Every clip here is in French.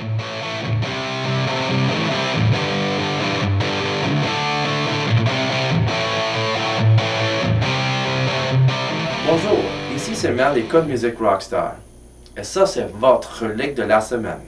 Bonjour, ici c'est Mel, l'école musique Rockstar. Et ça, c'est votre relique de la semaine.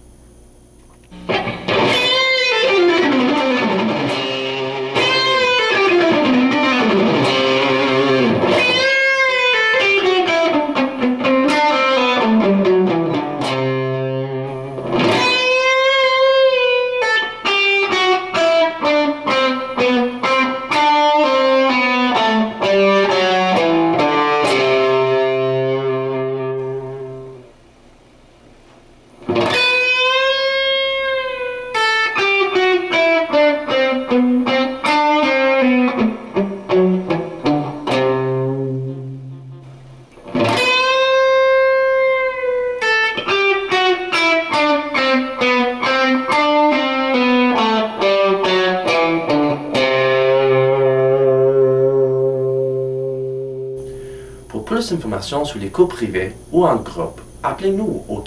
Pour plus d'informations sur les cours privés ou en groupe, appelez-nous au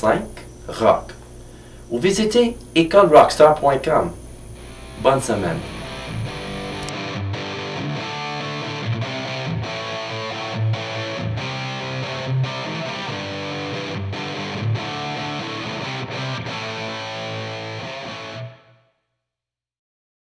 450-635-ROCK ou visitez écolerockstar.com. Bonne semaine!